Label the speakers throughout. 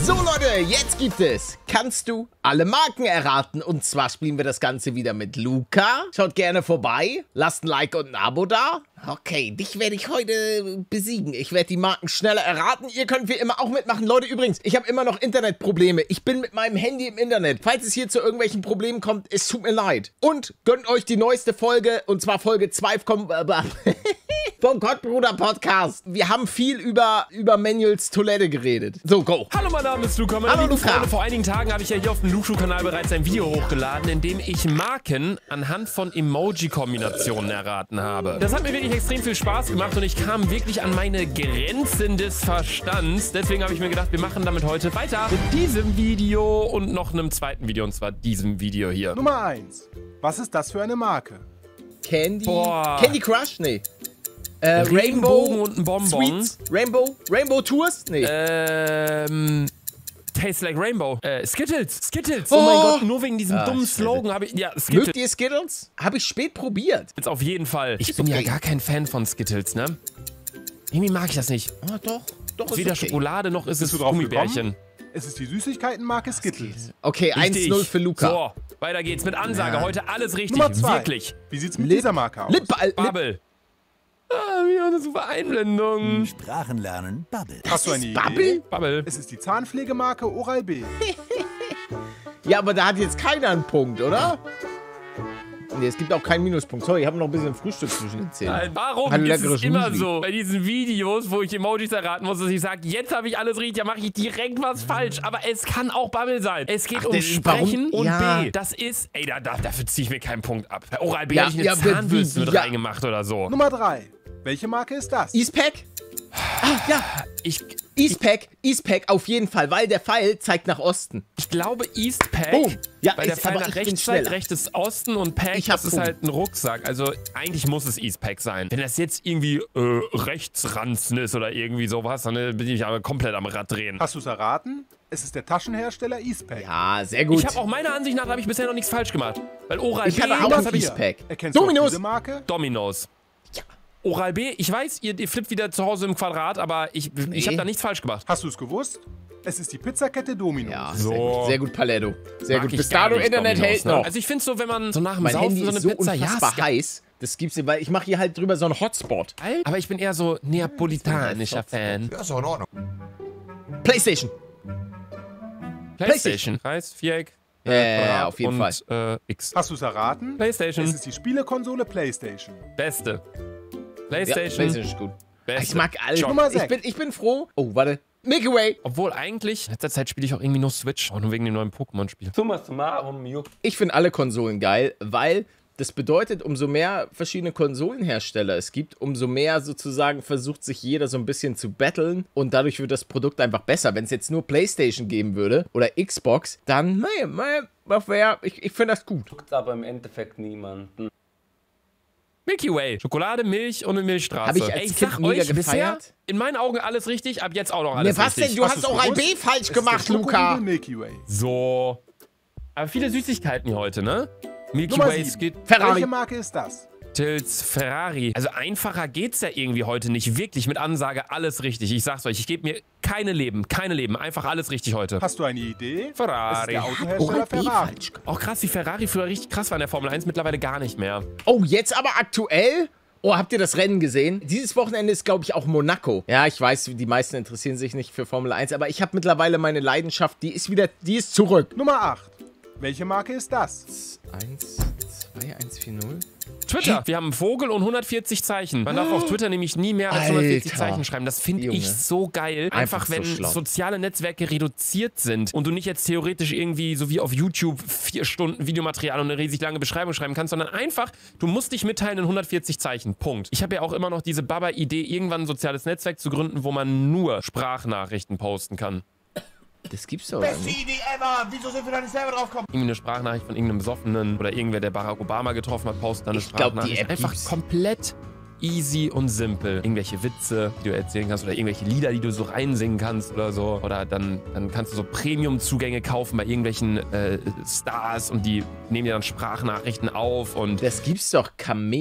Speaker 1: So Leute, jetzt gibt es Kannst du alle Marken erraten? Und zwar spielen wir das Ganze wieder mit Luca. Schaut gerne vorbei, lasst ein Like und ein Abo da. Okay, dich werde ich heute besiegen. Ich werde die Marken schneller erraten. Ihr könnt wie immer auch mitmachen. Leute, übrigens, ich habe immer noch Internetprobleme. Ich bin mit meinem Handy im Internet. Falls es hier zu irgendwelchen Problemen kommt, es tut mir leid. Und gönnt euch die neueste Folge, und zwar Folge 2 vom Kottbruder Podcast. Wir haben viel über Manuels Toilette geredet. So, go.
Speaker 2: Hallo, mein Name ist Luca.
Speaker 1: Hallo, Luca.
Speaker 2: Freunde, vor einigen Tagen habe ich ja hier auf dem Luxu-Kanal bereits ein Video hochgeladen, in dem ich Marken anhand von Emoji-Kombinationen erraten habe. Das hat mir wirklich extrem viel Spaß gemacht und ich kam wirklich an meine Grenzen des Verstands. Deswegen habe ich mir gedacht, wir machen damit heute weiter mit diesem Video und noch einem zweiten Video, und zwar diesem Video hier.
Speaker 3: Nummer 1. Was ist das für eine Marke?
Speaker 1: Candy Crush? Nee.
Speaker 2: Regenbogen und ein Bonbon.
Speaker 1: Sweets? Rainbow Tours? Nee.
Speaker 2: Tastes like Rainbow. Skittles. Oh mein Gott, nur wegen diesem dummen Slogan habe ich... Ja, Skittles.
Speaker 1: Mögt ihr Skittles? Habe ich spät probiert.
Speaker 2: Jetzt auf jeden Fall. Ich bin ja gar kein Fan von Skittles, ne? Irgendwie mag ich das nicht.
Speaker 1: Ah, doch.
Speaker 2: Ist weder Schokolade noch ist es
Speaker 3: Bist du drauf
Speaker 2: Gummibärchen.
Speaker 3: gekommen? Es ist die Süßigkeitenmarke Skittles.
Speaker 1: Okay, 1-0 für Luca.
Speaker 2: So, weiter geht's mit Ansage.
Speaker 1: Ja.
Speaker 2: Heute alles richtig.
Speaker 3: Nummer 2.
Speaker 2: Wirklich.
Speaker 3: Wie sieht's mit dieser Marke aus?
Speaker 2: Bubble. Ah, wie eine super Einblendung.
Speaker 4: Sprachen lernen, Bubble.
Speaker 3: Hast du eine Idee?
Speaker 1: Bubble?
Speaker 2: Bubble.
Speaker 3: Es ist die Zahnpflegemarke Oral-B.
Speaker 1: Ja, aber da hat jetzt keiner einen Punkt, oder? Nee, es gibt auch keinen Minuspunkt. Sorry, ich habe noch ein bisschen Frühstück zwischen den Zähnen.
Speaker 2: Nein, warum
Speaker 1: Ein
Speaker 2: ist es
Speaker 1: leckeres
Speaker 2: immer
Speaker 1: Müsli.
Speaker 2: so bei diesen Videos, wo ich Emojis erraten muss, dass ich sage, jetzt habe ich alles richtig, da mache ich direkt was falsch. Aber es kann auch Bubble sein. Es geht um Sprechen und
Speaker 1: Ja.
Speaker 2: B. Das ist, ey, dafür ziehe ich mir keinen Punkt ab. Bei Oral-B
Speaker 1: Ja,
Speaker 2: hätte ich
Speaker 1: ja,
Speaker 2: eine Zahnbürste mit
Speaker 1: ja.
Speaker 2: reingemacht oder so.
Speaker 3: Nummer 3. Welche Marke ist das?
Speaker 1: Eastpack? Ah, ja. Eastpack auf jeden Fall, weil der Pfeil zeigt nach Osten.
Speaker 2: Ich glaube Eastpack,
Speaker 1: Boom. Ja,
Speaker 2: weil der
Speaker 1: ist-
Speaker 2: Pfeil
Speaker 1: aber
Speaker 2: nach
Speaker 1: ich bin
Speaker 2: rechts zeigt,
Speaker 1: schneller.
Speaker 2: rechts ist Osten und Pack,
Speaker 1: Ich hab
Speaker 2: das ist
Speaker 1: Punkt.
Speaker 2: halt ein Rucksack. Also eigentlich muss es Eastpack sein. Wenn das jetzt irgendwie Rechtsranzen ist oder irgendwie sowas, dann bin ich aber komplett am Rad drehen.
Speaker 3: Hast du es erraten? Es ist der Taschenhersteller Eastpack.
Speaker 1: Ja, sehr gut.
Speaker 2: Ich habe auch meiner Ansicht nach habe ich bisher noch nichts falsch gemacht. Weil Oral-B,
Speaker 1: Ich hatte auch
Speaker 2: das
Speaker 1: ein
Speaker 2: hab ich
Speaker 1: Eastpack.
Speaker 3: Erkennst du auch
Speaker 1: Dominos.
Speaker 3: diese Marke?
Speaker 2: Domino's. Oral-B, ich weiß, ihr flippt wieder zu Hause im Quadrat, aber ich habe da nichts falsch gemacht.
Speaker 3: Hast du es gewusst? Es ist die Pizzakette Domino's.
Speaker 1: Ja,
Speaker 2: So.
Speaker 1: sehr gut, Paletto. Sehr
Speaker 2: Mag
Speaker 1: gut.
Speaker 2: ich
Speaker 1: Bis
Speaker 2: gar
Speaker 1: dato
Speaker 2: nicht,
Speaker 1: Internet
Speaker 2: Domino's,
Speaker 1: hält
Speaker 2: ne?
Speaker 1: noch.
Speaker 2: Also ich finde so, wenn man so nach dem
Speaker 1: Mein
Speaker 2: Saufen
Speaker 1: Handy
Speaker 2: so eine
Speaker 1: ist so
Speaker 2: Pizza,
Speaker 1: unfassbar
Speaker 2: ja,
Speaker 1: heiß. Das gibt's nicht, weil ich mache hier halt drüber so einen Hotspot.
Speaker 2: aber ich bin eher so neapolitanischer Fan.
Speaker 4: Ja, ist auch in Ordnung.
Speaker 1: PlayStation.
Speaker 2: PlayStation. Kreis, Viereck.
Speaker 1: Ja, auf jeden
Speaker 2: und,
Speaker 1: Fall.
Speaker 2: X.
Speaker 3: Hast du es erraten?
Speaker 2: PlayStation.
Speaker 3: Es ist die Spielekonsole PlayStation.
Speaker 2: Beste.
Speaker 1: Ja,
Speaker 2: PlayStation.
Speaker 1: PlayStation ist gut.
Speaker 2: Beste.
Speaker 1: Ich mag alle.
Speaker 3: Nummer 6.
Speaker 1: Ich bin froh. Oh, warte. Milky Way.
Speaker 2: Obwohl eigentlich, in letzter Zeit spiele ich auch irgendwie nur Switch. Auch nur wegen dem neuen Pokémon-Spiel.
Speaker 5: Summa summarum, juckt.
Speaker 1: Ich finde alle Konsolen geil, weil das bedeutet, umso mehr verschiedene Konsolenhersteller es gibt, umso mehr sozusagen versucht sich jeder so ein bisschen zu battlen und dadurch wird das Produkt einfach besser. Wenn es jetzt nur PlayStation geben würde oder Xbox, dann, ich finde das gut.
Speaker 5: Juckt aber im Endeffekt niemanden.
Speaker 2: Milky Way. Schokolade, Milch und eine Milchstraße.
Speaker 1: Hab ich als
Speaker 2: Ey,
Speaker 1: Kind
Speaker 2: sag
Speaker 1: mega
Speaker 2: euch, bisher
Speaker 1: gefeiert.
Speaker 2: in meinen Augen alles richtig, ab jetzt auch noch
Speaker 1: Ne,
Speaker 2: alles
Speaker 1: was
Speaker 2: richtig.
Speaker 1: denn? Du hast
Speaker 3: du's
Speaker 1: Oral B
Speaker 3: gewusst?
Speaker 1: falsch
Speaker 3: Es ist
Speaker 1: gemacht,
Speaker 3: der
Speaker 1: Luca.
Speaker 3: Schokoriegel Milky Way.
Speaker 2: So. Aber viele Süßigkeiten hier heute, ne? Milky
Speaker 3: Nummer
Speaker 2: Way,
Speaker 3: 7.
Speaker 1: Ferrari.
Speaker 3: Welche Marke ist das?
Speaker 2: Skittles, Ferrari. Also einfacher geht's ja irgendwie heute nicht. Wirklich mit Ansage alles richtig. Ich sag's euch, ich gebe mir keine Leben. Einfach alles richtig heute.
Speaker 3: Hast du eine Idee? Es ist
Speaker 2: Ferrari.
Speaker 3: der
Speaker 1: Oral
Speaker 3: Autohersteller
Speaker 1: B
Speaker 3: Ferrari.
Speaker 1: falsch gemacht.
Speaker 2: Auch krass, wie Ferrari früher richtig krass war in der Formel 1, mittlerweile gar nicht mehr.
Speaker 1: Oh, jetzt aber aktuell? Oh, habt ihr das Rennen gesehen? Dieses Wochenende ist, glaube ich, auch Monaco. Ja, ich weiß, die meisten interessieren sich nicht für Formel 1, aber ich habe mittlerweile meine Leidenschaft, die ist zurück.
Speaker 3: Nummer 8. Welche Marke ist das?
Speaker 1: 1, 2, 1, 4, 0.
Speaker 2: Twitter. Wir haben einen Vogel und 140 Zeichen. Man darf auf Twitter nämlich nie mehr als 140
Speaker 1: Alter.
Speaker 2: Zeichen schreiben. Das finde
Speaker 1: Junge.
Speaker 2: ich so geil.
Speaker 1: Einfach
Speaker 2: Einfach
Speaker 1: so
Speaker 2: wenn
Speaker 1: schlau.
Speaker 2: soziale Netzwerke reduziert sind und du nicht jetzt theoretisch irgendwie so wie auf YouTube 4 Stunden Videomaterial und eine riesig lange Beschreibung schreiben kannst, sondern einfach, du musst dich mitteilen in 140 Zeichen. Punkt. Ich habe ja auch immer noch diese Baba-Idee, irgendwann ein soziales Netzwerk zu gründen, wo man nur Sprachnachrichten posten kann.
Speaker 1: Das gibt's doch nicht.
Speaker 4: Idee ever! Wieso sind wir da nicht selber drauf gekommen?
Speaker 2: Irgendwie eine Sprachnachricht von irgendeinem Besoffenen oder irgendwer, der Barack Obama getroffen hat, postet dann eine
Speaker 1: Ich glaub, die
Speaker 2: Sprachnachricht.
Speaker 1: App
Speaker 2: Einfach
Speaker 1: gibt's.
Speaker 2: komplett easy und simpel. Irgendwelche Witze, die du erzählen kannst oder irgendwelche Lieder, die du so reinsingen kannst oder so. Oder dann kannst du so Premium-Zugänge kaufen bei irgendwelchen Stars und die nehmen dir dann Sprachnachrichten auf und
Speaker 1: Das gibt's doch, Cameo.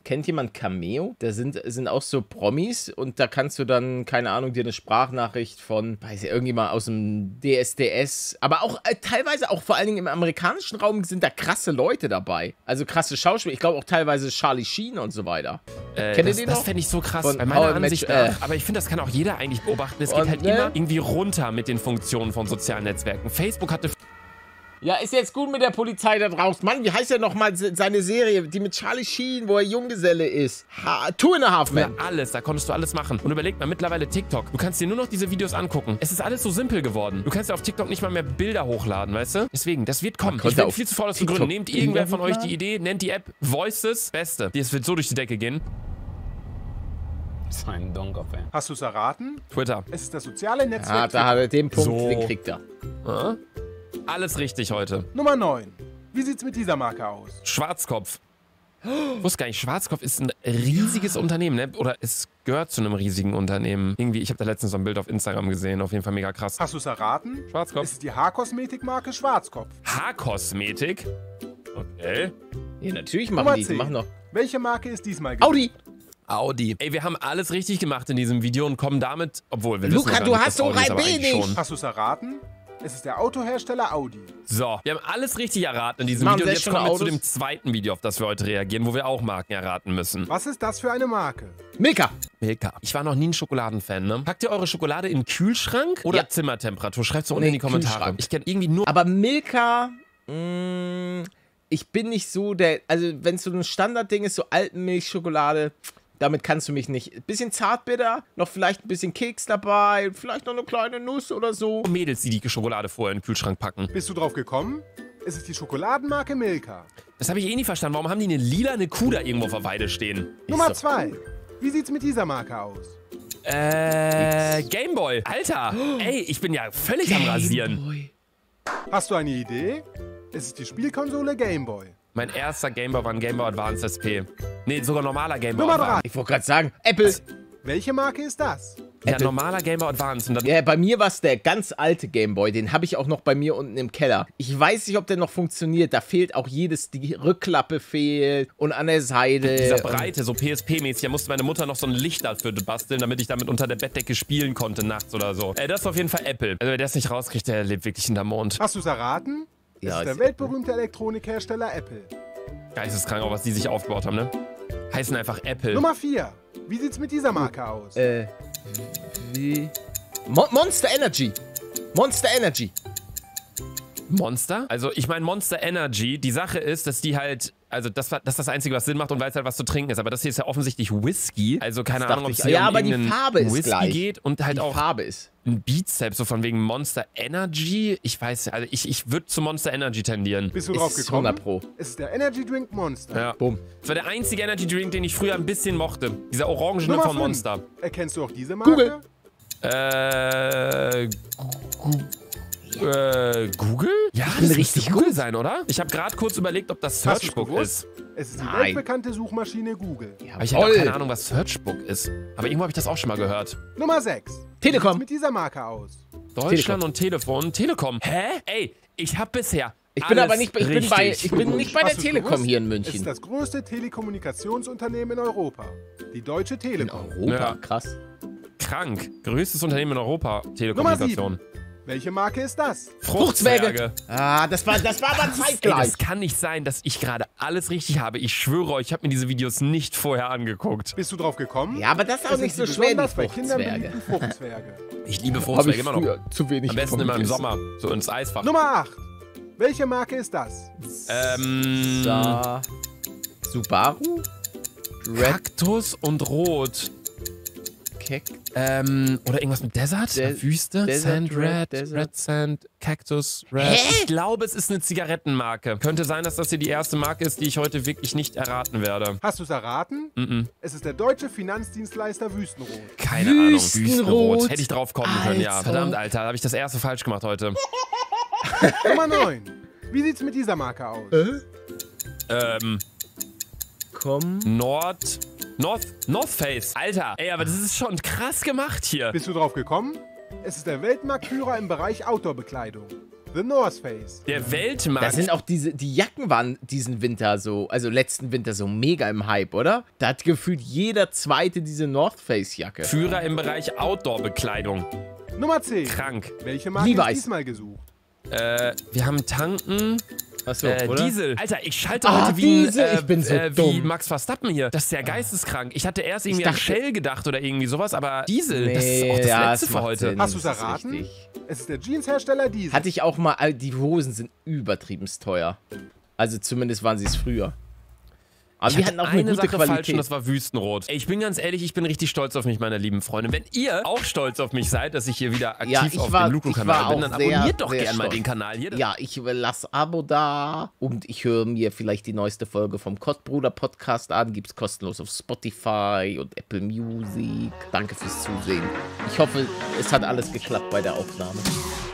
Speaker 1: Kennt jemand Cameo? Da sind auch so Promis und da kannst du dann, keine Ahnung, dir eine Sprachnachricht von, weiß ich, irgendjemand aus dem DSDS, aber auch teilweise auch vor allen Dingen im amerikanischen Raum sind da krasse Leute dabei. Also krasse Schauspieler. Ich glaube auch teilweise Charlie Sheen und so weiter. Kennt ihr den noch?
Speaker 2: Das fände ich so krass,
Speaker 1: Von
Speaker 2: bei meiner
Speaker 1: How I Met
Speaker 2: Ansicht nach. Aber ich finde, das kann auch jeder eigentlich beobachten. Es geht
Speaker 1: Und,
Speaker 2: halt immer irgendwie runter mit den Funktionen von sozialen Netzwerken. Facebook hatte...
Speaker 1: Ja, ist jetzt gut mit der Polizei da draußen. Mann, wie heißt ja nochmal seine Serie, die mit Charlie Sheen, wo er Junggeselle ist? Two and a Half Men.
Speaker 2: Ja, alles, da konntest du alles machen. Und überleg mal, mittlerweile TikTok. Du kannst dir nur noch diese Videos angucken. Es ist alles so simpel geworden. Du kannst ja auf TikTok nicht mal mehr Bilder hochladen, weißt du? Deswegen, das wird kommen. Ich bin viel zu faul, das zu gründen. Nehmt irgendwer von euch die Idee, nennt die App Voices. Beste. Das wird so durch die Decke gehen.
Speaker 5: So ein Donkerfan.
Speaker 3: Hast du es erraten?
Speaker 2: Twitter.
Speaker 3: Es ist das soziale Netzwerk.
Speaker 1: Ah, da hat er den Punkt,
Speaker 2: So.
Speaker 1: den kriegt er.
Speaker 2: Ja? Alles richtig heute.
Speaker 3: Nummer 9. Wie sieht's mit dieser Marke aus?
Speaker 2: Schwarzkopf. Ich wusste gar nicht, Schwarzkopf ist ein riesiges Unternehmen, ne? Oder es gehört zu einem riesigen Unternehmen. Irgendwie, ich habe da letztens so ein Bild auf Instagram gesehen, auf jeden Fall mega krass.
Speaker 3: Hast du es erraten?
Speaker 2: Schwarzkopf.
Speaker 3: Es ist die Haarkosmetikmarke Schwarzkopf.
Speaker 2: Haarkosmetik? Okay.
Speaker 1: Ja, natürlich machen
Speaker 3: Nummer
Speaker 1: die
Speaker 3: 10.
Speaker 1: machen noch.
Speaker 3: Welche Marke ist diesmal gewesen?
Speaker 1: Audi!
Speaker 2: Audi. Ey, wir haben alles richtig gemacht in diesem Video und kommen damit, obwohl wir
Speaker 1: Luca,
Speaker 2: wissen ja
Speaker 1: du
Speaker 2: gar nicht,
Speaker 1: hast
Speaker 2: dass
Speaker 1: so
Speaker 2: Audi ist,
Speaker 1: rein
Speaker 2: aber eigentlich
Speaker 1: wenig.
Speaker 2: schon.
Speaker 3: Hast du es erraten? Es ist der Autohersteller Audi.
Speaker 2: So, wir haben alles richtig erraten in diesem
Speaker 1: Machen
Speaker 2: Video und jetzt
Speaker 1: sehr schöne
Speaker 2: kommen wir zu
Speaker 1: Autos.
Speaker 2: dem zweiten Video, auf das wir heute reagieren, wo wir auch Marken erraten müssen.
Speaker 3: Was ist das für eine Marke?
Speaker 1: Milka!
Speaker 2: Milka. Ich war noch nie ein Schokoladenfan, ne? Packt ihr eure Schokolade in den Kühlschrank oder
Speaker 1: Ja.
Speaker 2: Zimmertemperatur? Schreibt so unten
Speaker 1: Nee,
Speaker 2: in die Kommentare.
Speaker 1: Kühlschrank.
Speaker 2: Ich kenne irgendwie nur...
Speaker 1: Aber Milka, ich bin nicht so der, also wenn es so ein Standardding ist, so Alpenmilchschokolade, damit kannst du mich nicht. Bisschen zartbitter, noch vielleicht ein bisschen Keks dabei, vielleicht noch eine kleine Nuss oder so.
Speaker 2: Mädels, die die Schokolade vorher in den Kühlschrank packen.
Speaker 3: Bist du drauf gekommen? Es ist die Schokoladenmarke Milka.
Speaker 2: Das habe ich eh nie verstanden. Warum haben die eine lilane Kuh da irgendwo auf der Weide stehen?
Speaker 3: Nummer
Speaker 1: so
Speaker 3: 2. Wie sieht's mit dieser Marke aus?
Speaker 2: Gameboy. Alter, ey, ich bin ja völlig am Rasieren.
Speaker 3: Hast du eine Idee? Es ist die Spielkonsole Game Boy.
Speaker 2: Mein erster Gameboy war ein Gameboy Advance SP. Nee, sogar normaler Gameboy
Speaker 3: Nummer 3.
Speaker 2: Advance.
Speaker 1: Ich wollte gerade sagen, Apple.
Speaker 3: Welche Marke ist das?
Speaker 2: Ja,
Speaker 1: Apple.
Speaker 2: normaler Gameboy Advance. Und dann
Speaker 1: Ja, bei mir war es der ganz alte Gameboy, den habe ich auch noch bei mir unten im Keller. Ich weiß nicht, ob der noch funktioniert, da fehlt auch die Rückklappe fehlt und an der Seite.
Speaker 2: dieser Breite, so PSP-mäßig, da musste meine Mutter noch so ein Licht dafür basteln, damit ich damit unter der Bettdecke spielen konnte nachts oder so. Das ist auf jeden Fall Apple. Also wer das nicht rauskriegt, der lebt wirklich in der Mond.
Speaker 3: Hast du es erraten? Es
Speaker 1: Ja,
Speaker 3: ist der
Speaker 1: ist-
Speaker 3: weltberühmte Elektronikhersteller Apple.
Speaker 2: Geisteskrank, auch was die sich aufgebaut haben, ne? Heißen einfach Apple.
Speaker 3: Nummer 4. Wie sieht's mit dieser Marke aus?
Speaker 1: wie? Monster Energy. Monster Energy.
Speaker 2: Monster? Also ich meine Monster Energy, die Sache ist, dass die halt, also das ist das Einzige, was Sinn macht und weil es halt was zu trinken ist. Aber das hier ist ja offensichtlich Whisky. Also keine
Speaker 1: Das
Speaker 2: Ahnung, ob
Speaker 1: dachte
Speaker 2: es
Speaker 1: ich.
Speaker 2: hier
Speaker 1: Ja,
Speaker 2: um
Speaker 1: aber die
Speaker 2: irgendeinen
Speaker 1: Farbe ist
Speaker 2: Whisky
Speaker 1: gleich.
Speaker 2: geht und halt
Speaker 1: Die
Speaker 2: auch
Speaker 1: Farbe ist.
Speaker 2: ein Beatstep, so von wegen Monster Energy. Ich weiß, also ich würde zu Monster Energy tendieren.
Speaker 3: Bist du drauf
Speaker 1: Ist
Speaker 3: gekommen?
Speaker 1: 100 Pro.
Speaker 3: Es ist der Energy Drink Monster.
Speaker 2: Ja.
Speaker 1: Bumm.
Speaker 2: Das war der einzige Energy Drink, den ich früher ein bisschen mochte. Dieser orangene
Speaker 3: Nummer
Speaker 2: von
Speaker 3: 5.
Speaker 2: Monster.
Speaker 3: Erkennst du auch diese Marke?
Speaker 1: Google.
Speaker 2: Google? Ja,
Speaker 1: bin
Speaker 2: das
Speaker 1: richtig
Speaker 2: müsste Google sein, oder? Ich habe gerade kurz überlegt, ob das
Speaker 3: Hast du's
Speaker 2: Searchbook
Speaker 3: gewusst?
Speaker 2: ist.
Speaker 3: Es ist die
Speaker 1: Nein.
Speaker 3: weltbekannte Suchmaschine Google.
Speaker 2: Aber ich habe auch keine Ahnung, was Searchbook ist. Aber irgendwo habe ich das auch schon mal gehört.
Speaker 3: Nummer 6.
Speaker 1: Telekom.
Speaker 3: Wie sieht's mit dieser Marke aus?
Speaker 2: Deutschland und Telefon. Telekom. Hä? Ey, ich habe bisher
Speaker 1: Ich bin
Speaker 2: alles
Speaker 1: aber nicht, ich bin nicht bei der
Speaker 3: Hast du's
Speaker 1: Telekom
Speaker 3: gewusst?
Speaker 1: hier in
Speaker 3: Es ist
Speaker 1: München.
Speaker 3: das größte Telekommunikationsunternehmen in Europa. Die Deutsche Telekom.
Speaker 1: Europa,
Speaker 2: Ja.
Speaker 1: krass.
Speaker 2: krank. Größtes Unternehmen in Europa.
Speaker 3: Nummer
Speaker 2: Telekommunikation.
Speaker 3: 7. Welche Marke ist das?
Speaker 1: Fruchtzwerge. Ah, das war aber
Speaker 2: Ey,
Speaker 1: zeitgleich.
Speaker 2: das kann nicht sein, dass ich gerade alles richtig habe. Ich schwöre euch, ich habe mir diese Videos nicht vorher angeguckt.
Speaker 3: Bist du drauf gekommen?
Speaker 1: Ja, aber das ist auch
Speaker 3: Es
Speaker 1: nicht so
Speaker 3: die
Speaker 1: schwer, die
Speaker 3: besonders bei Kindern
Speaker 1: Fruchtzwerge.
Speaker 3: beliebten Fruchtzwerge.
Speaker 2: Ich liebe
Speaker 1: Habe
Speaker 2: Fruchtzwerge
Speaker 1: ich
Speaker 2: immer noch.
Speaker 1: früher zu wenig
Speaker 2: Am besten
Speaker 1: von
Speaker 2: immer im
Speaker 1: gegessen.
Speaker 2: Sommer. So ins Eisfach.
Speaker 3: Nummer 8. Welche Marke ist das?
Speaker 1: Subaru? Red
Speaker 2: Kaktus und Rot.
Speaker 1: Keck.
Speaker 2: Oder irgendwas mit Desert? Wüste?
Speaker 1: Desert
Speaker 2: Sand
Speaker 1: Red,
Speaker 2: Red,
Speaker 1: Desert.
Speaker 2: Red Sand, Cactus Red.
Speaker 1: Hä?
Speaker 2: Ich glaube, es ist eine Zigarettenmarke. Könnte sein, dass das hier die erste Marke ist, die ich heute wirklich nicht erraten werde.
Speaker 3: Hast du es erraten? Es ist der deutsche Finanzdienstleister Wüstenrot.
Speaker 2: Keine Ahnung.
Speaker 1: Wüstenrot.
Speaker 2: Hätte ich drauf kommen können, ja.
Speaker 1: Alter.
Speaker 2: Verdammt, Alter. Da habe ich das erste falsch gemacht heute.
Speaker 3: Nummer 9. Wie sieht's mit dieser Marke aus?
Speaker 1: Komm.
Speaker 2: North Face. Alter. Ey, aber das ist schon krass gemacht hier.
Speaker 3: Bist du drauf gekommen? Es ist der Weltmarktführer im Bereich Outdoor-Bekleidung. The North Face.
Speaker 2: Der Weltmarkt.
Speaker 1: Da sind auch die Jacken waren diesen Winter so, also letzten Winter so mega im Hype, oder? Da hat gefühlt jeder Zweite diese North Face Jacke.
Speaker 2: Führer im Bereich Outdoor-Bekleidung.
Speaker 3: Nummer 10.
Speaker 2: Krank.
Speaker 3: Welche Marke
Speaker 1: Levi's.
Speaker 3: ist diesmal gesucht?
Speaker 2: Wir haben Tanken.
Speaker 1: Achso, oder?
Speaker 2: Diesel. Alter, ich schalte heute
Speaker 1: Diesel. Ich bin so
Speaker 2: wie
Speaker 1: dumm.
Speaker 2: Max Verstappen hier. Das ist ja geisteskrank. Ich hatte erst irgendwie an
Speaker 1: dachte-
Speaker 2: Shell gedacht oder irgendwie sowas, aber Diesel,
Speaker 1: Nee,
Speaker 2: das ist auch das
Speaker 1: ja,
Speaker 2: Letzte
Speaker 1: es
Speaker 2: für
Speaker 1: macht
Speaker 2: heute.
Speaker 1: Sinn.
Speaker 3: Hast du es
Speaker 1: Das ist
Speaker 3: erraten?
Speaker 1: richtig.
Speaker 3: Es ist der Jeanshersteller Diesel.
Speaker 1: Hatte ich auch mal, die Hosen sind übertrieben teuer. Also zumindest waren sie es früher. Aber
Speaker 2: Ich
Speaker 1: die
Speaker 2: hatte
Speaker 1: hatten auch eine
Speaker 2: eine
Speaker 1: gute
Speaker 2: Sache falsch und
Speaker 1: Qualität.
Speaker 2: das war Wüstenrot. Ey, ich bin ganz ehrlich, ich bin richtig stolz auf mich, meine lieben Freunde. Wenn ihr auch stolz auf mich seid, dass ich hier wieder aktiv
Speaker 1: Ja, ich
Speaker 2: auf
Speaker 1: war-
Speaker 2: dem
Speaker 1: ich war
Speaker 2: Luku-Kanal bin,
Speaker 1: auch
Speaker 2: dann
Speaker 1: sehr,
Speaker 2: abonniert doch
Speaker 1: sehr
Speaker 2: gerne mal
Speaker 1: stolz.
Speaker 2: den Kanal hier.
Speaker 1: Ja, ich lasse Abo da und ich höre mir vielleicht die neueste Folge vom Kottbruder Podcast an. Gibt's kostenlos auf Spotify und Apple Music. Danke fürs Zusehen. Ich hoffe, es hat alles geklappt bei der Aufnahme.